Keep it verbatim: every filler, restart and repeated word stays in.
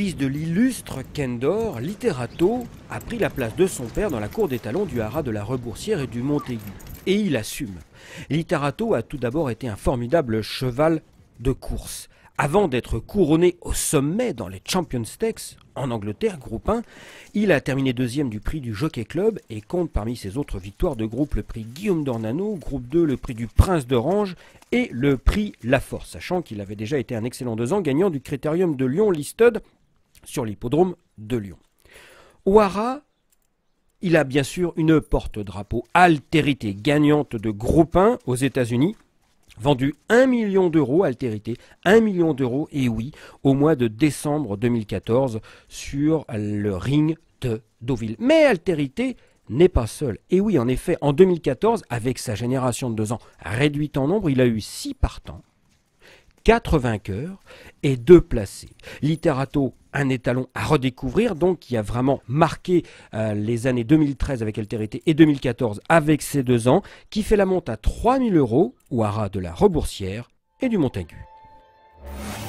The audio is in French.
Fils de l'illustre Kendor, Literato a pris la place de son père dans la cour des talons du haras de la Reboursière et du Montaigu. Et il assume. Literato a tout d'abord été un formidable cheval de course. Avant d'être couronné au sommet dans les Champion Stakes, en Angleterre, groupe un, il a terminé deuxième du prix du Jockey Club et compte parmi ses autres victoires de groupe le prix Guillaume d'Ornano, groupe deux le prix du Prince d'Orange et le prix La Force, sachant qu'il avait déjà été un excellent deux ans gagnant du Critérium de Lyon Listed sur l'hippodrome de Lyon. Au haras, il a bien sûr une porte-drapeau Altérité, gagnante de groupe un aux États-Unis, vendu un million d'euros, Altérité, un million d'euros, et oui, au mois de décembre deux mille quatorze, sur le ring de Deauville. Mais Altérité n'est pas seul. Et oui, en effet, en deux mille quatorze, avec sa génération de deux ans réduite en nombre, il a eu six partants, quatre vainqueurs et deux placés. Literato, un étalon à redécouvrir, donc qui a vraiment marqué euh, les années deux mille treize avec Altérité et deux mille quatorze avec ses deux ans, qui fait la monte à trois mille euros au haras de la Reboursière et du Montaigu.